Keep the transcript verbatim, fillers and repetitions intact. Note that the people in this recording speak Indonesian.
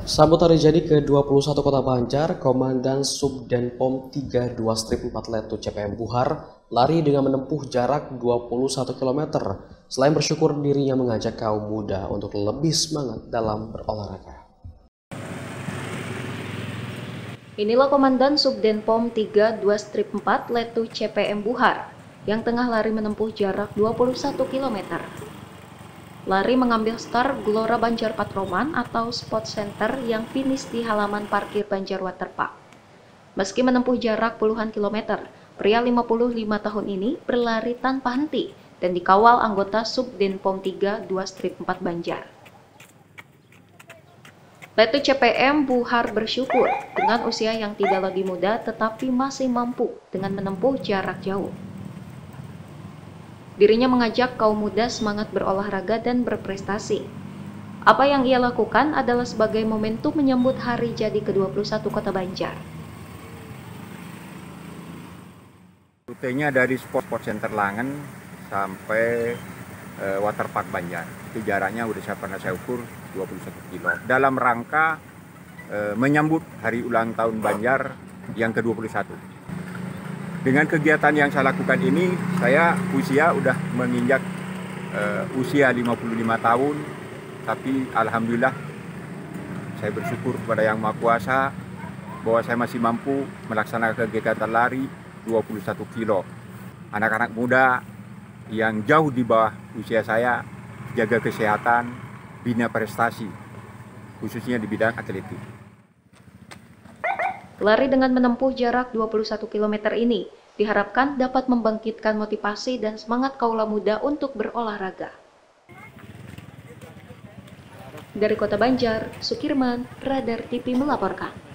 Sambut hari jadi ke dua puluh satu Kota Banjar, Komandan Subdenpom tiga puluh dua strip empat Letu C P M Buhar lari dengan menempuh jarak dua puluh satu kilometer. Selain bersyukur, dirinya mengajak kaum muda untuk lebih semangat dalam berolahraga. Inilah Komandan Subdenpom tiga puluh dua strip empat Letu C P M Buhar yang tengah lari menempuh jarak dua puluh satu kilometer. Lari mengambil start Gelora Banjar Patroman atau Sport Center yang finish di halaman parkir Banjar Waterpark. Meski menempuh jarak puluhan kilometer, pria lima puluh lima tahun ini berlari tanpa henti dan dikawal anggota Subdenpom tiga puluh dua strip empat Banjar. Letu C P M Buhar bersyukur dengan usia yang tidak lagi muda tetapi masih mampu dengan menempuh jarak jauh. Dirinya mengajak kaum muda semangat berolahraga dan berprestasi. Apa yang ia lakukan adalah sebagai momentum menyambut hari jadi ke dua puluh satu Kota Banjar. Rutenya dari Sport Center Langen sampai uh, Waterpark Banjar. Itu jaraknya udah saya pernah saya ukur dua puluh satu kilo. Dalam rangka uh, menyambut hari ulang tahun Banjar yang ke dua puluh satu. Dengan kegiatan yang saya lakukan ini, saya usia udah menginjak uh, usia lima puluh lima tahun, tapi alhamdulillah saya bersyukur kepada Yang Maha Kuasa bahwa saya masih mampu melaksanakan kegiatan lari dua puluh satu kilo. Anak-anak muda yang jauh di bawah usia saya, jaga kesehatan, bina prestasi, khususnya di bidang atletik. Lari dengan menempuh jarak dua puluh satu kilometer ini diharapkan dapat membangkitkan motivasi dan semangat kaula muda untuk berolahraga. Dari Kota Banjar, Sukirman, Radar T V melaporkan.